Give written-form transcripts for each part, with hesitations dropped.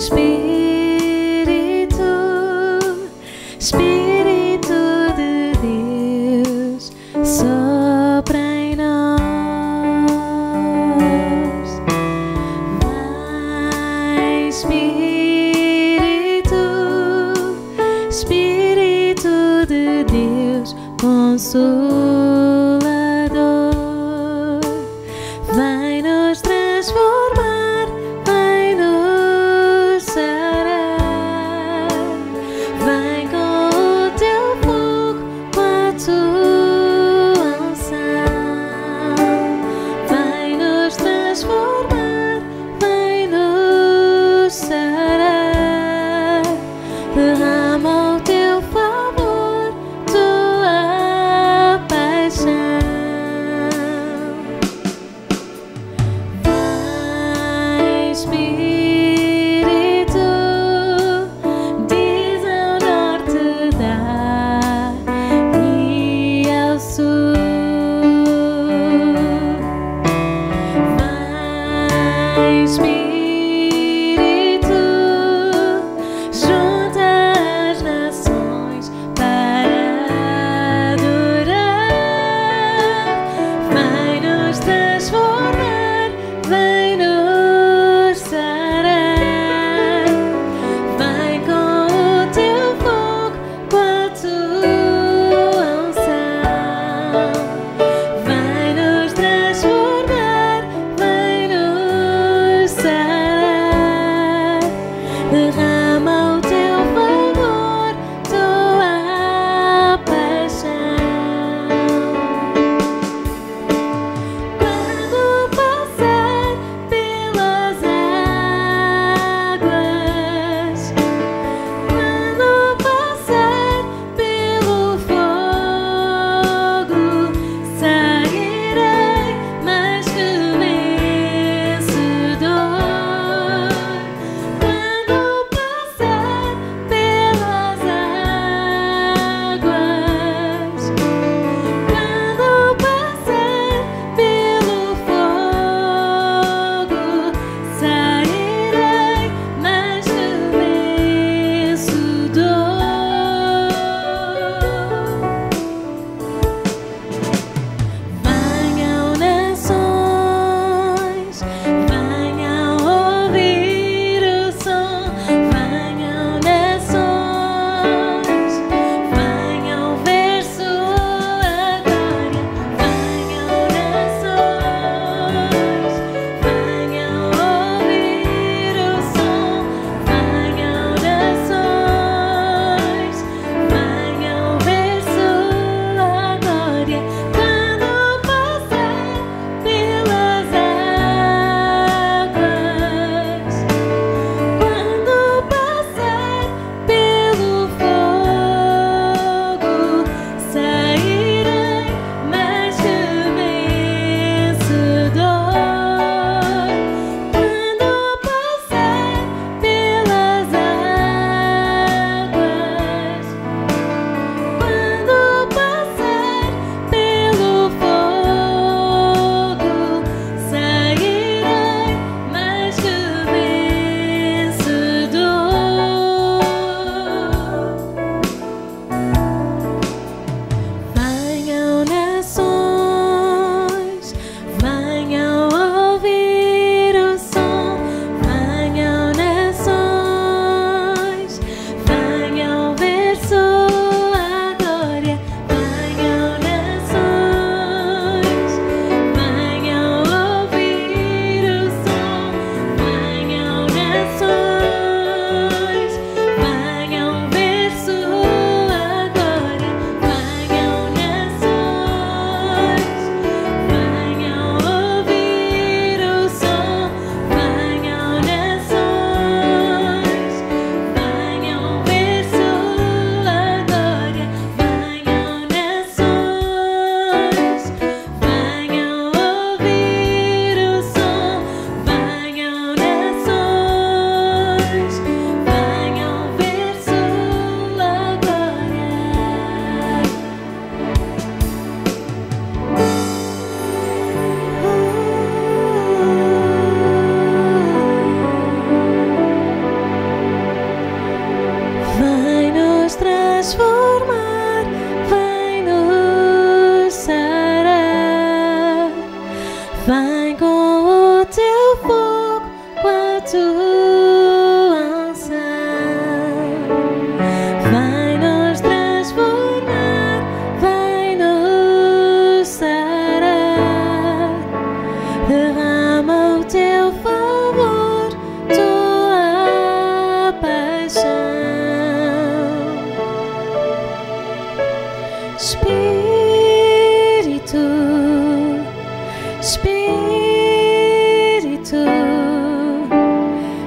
Espírito de Deus, sopra em nós. Vai, Espírito de Deus, Consolador, vai nos transformar, vai nos sarar, vai com o teu fogo, com a tua unção, vai nos transformar, vai nos sarar, derrama o teu favor, tua paixão. Vai, Espírito, diz ao norte, dá, e ao sul. Vai, Espírito, junta as nações para adorar, vai nos transformar, vai nos sarar, vai com o teu fogo, com a tua unção, vai nos transformar, vai nos sarar.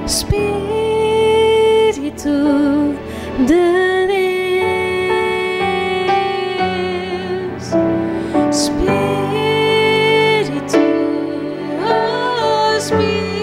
Espírito de Deus, Espírito, oh Espírito.